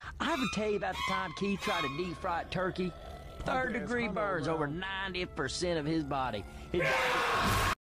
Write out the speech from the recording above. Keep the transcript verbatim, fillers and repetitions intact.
I ever tell you about the time Keith tried to deep fry a turkey? Third degree burns over ninety percent of his body. His body